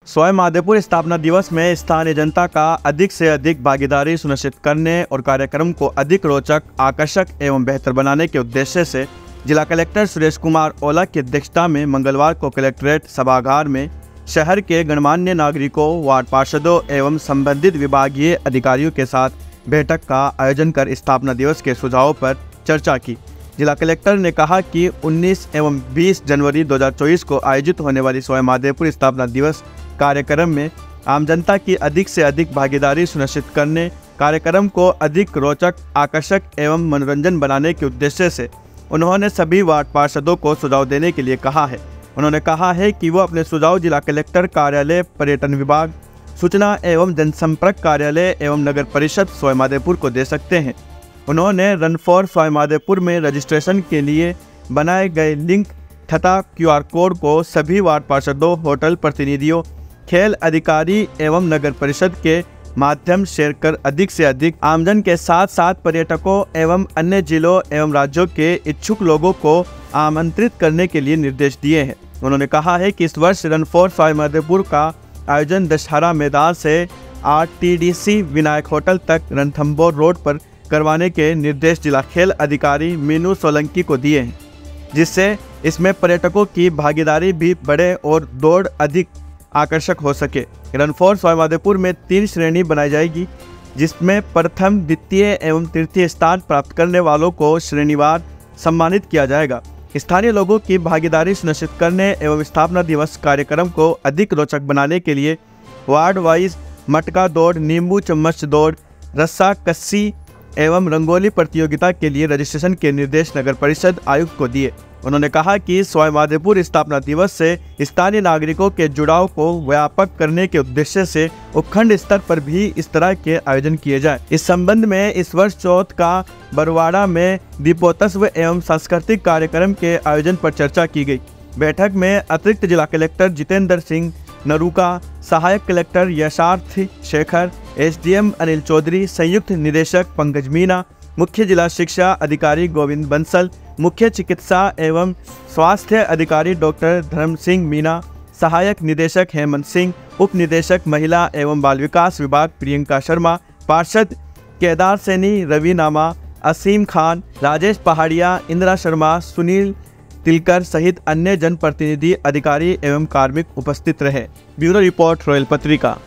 सवाई माधोपुर स्थापना दिवस में स्थानीय जनता का अधिक से अधिक भागीदारी सुनिश्चित करने और कार्यक्रम को अधिक रोचक, आकर्षक एवं बेहतर बनाने के उद्देश्य से जिला कलेक्टर सुरेश कुमार ओला की अध्यक्षता में मंगलवार को कलेक्ट्रेट सभागार में शहर के गणमान्य नागरिकों, वार्ड पार्षदों एवं संबंधित विभागीय अधिकारियों के साथ बैठक का आयोजन कर स्थापना दिवस के सुझावों पर चर्चा की। जिला कलेक्टर ने कहा कि 19 एवं 20 जनवरी 2024 को आयोजित होने वाली सवाई माधोपुर स्थापना दिवस कार्यक्रम में आम जनता की अधिक से अधिक भागीदारी सुनिश्चित करने, कार्यक्रम को अधिक रोचक, आकर्षक एवं मनोरंजन बनाने के उद्देश्य से उन्होंने सभी वार्ड पार्षदों को सुझाव देने के लिए कहा है। उन्होंने कहा है कि वो अपने सुझाव जिला कलेक्टर कार्यालय, पर्यटन विभाग, सूचना एवं जनसंपर्क कार्यालय एवं नगर परिषद सवाई माधोपुर को दे सकते हैं। उन्होंने रन फॉर सवाई माधोपुर में रजिस्ट्रेशन के लिए बनाए गए लिंक तथा QR कोड को सभी वार्ड पार्षदों, होटल प्रतिनिधियों, खेल अधिकारी एवं नगर परिषद के माध्यम शेयर कर अधिक से अधिक आमजन के साथ साथ पर्यटकों एवं अन्य जिलों एवं राज्यों के इच्छुक लोगों को आमंत्रित करने के लिए निर्देश दिए हैं। उन्होंने कहा है कि इस वर्ष रन फॉर सवाई माधोपुर का आयोजन दशहरा मैदान से RTDC विनायक होटल तक रणथंभौर रोड पर करवाने के निर्देश जिला खेल अधिकारी मीनू सोलंकी को दिए हैं, जिससे इसमें पर्यटकों की भागीदारी भी बढ़े और दौड़ अधिक आकर्षक हो सके। रन फॉर सवाई माधोपुर में 3 श्रेणी बनाई जाएगी, जिसमें प्रथम, द्वितीय एवं तृतीय स्थान प्राप्त करने वालों को श्रेणीवार सम्मानित किया जाएगा। स्थानीय लोगों की भागीदारी सुनिश्चित करने एवं स्थापना दिवस कार्यक्रम को अधिक रोचक बनाने के लिए वार्ड वाइज मटका दौड़, नींबू चम्मच दौड़, रस्सा कस्सी एवं रंगोली प्रतियोगिता के लिए रजिस्ट्रेशन के निर्देश नगर परिषद आयुक्त को दिए। उन्होंने कहा कि सवाई माधोपुर स्थापना दिवस से स्थानीय नागरिकों के जुड़ाव को व्यापक करने के उद्देश्य से उपखंड स्तर पर भी इस तरह के आयोजन किए जाए। इस संबंध में इस वर्ष चौथ का बरवाड़ा में दीपोत्सव एवं सांस्कृतिक कार्यक्रम के आयोजन पर चर्चा की गई। बैठक में अतिरिक्त जिला कलेक्टर जितेंद्र सिंह नरूका, सहायक कलेक्टर यशार्थ शेखर, SDM अनिल चौधरी, संयुक्त निदेशक पंकज मीना, मुख्य जिला शिक्षा अधिकारी गोविंद बंसल, मुख्य चिकित्सा एवं स्वास्थ्य अधिकारी डॉक्टर धर्म सिंह मीना, सहायक निदेशक हेमंत सिंह, उप निदेशक महिला एवं बाल विकास विभाग प्रियंका शर्मा, पार्षद केदार सैनी, रवि नामा, असीम खान, राजेश पहाड़िया, इंदिरा शर्मा, सुनील तिलकर सहित अन्य जनप्रतिनिधि, अधिकारी एवं कार्मिक उपस्थित रहे। ब्यूरो रिपोर्ट, रॉयल पत्रिका।